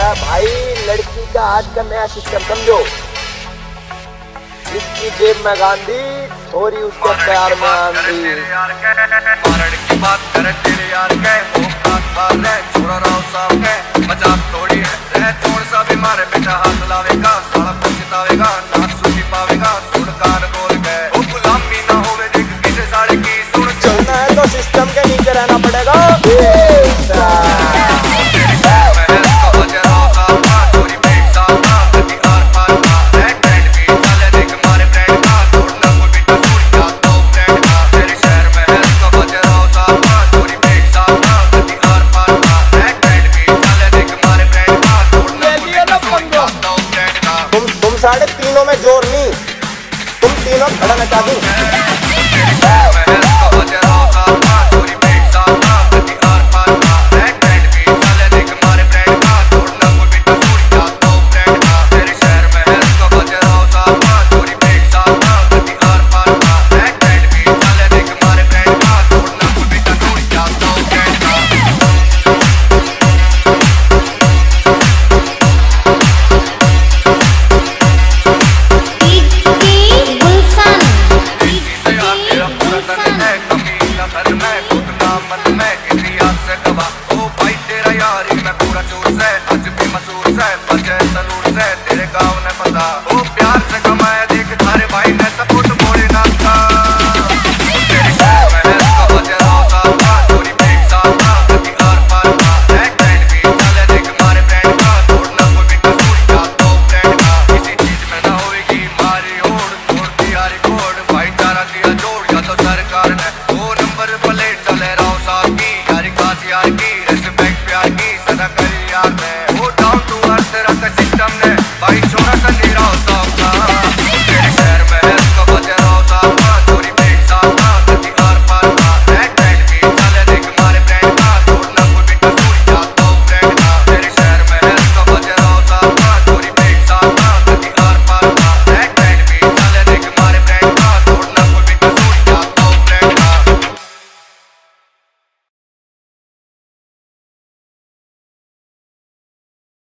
भाई लड़की का आज का नया सिस्टम समझो। इसकी जेब में गांधी, थोड़ी उसके प्यार में आंधी। की बात करे तेरे यार के छोड़ा राव साहब के मजाक थोड़ी है छोड़ सा भी मारे बेटा हाथ लावेगा साला पछतावेगा ना सुखी पावेगा सुन कान बोल के वो गुलामी ना होवे देख किसे साड़े की सुन चलना है तो सिस्टम के नीचे रहना पड़ेगा। तुम साढ़े तीनों में जोर नहीं, तुम तीनों खड़ा नचा दूं।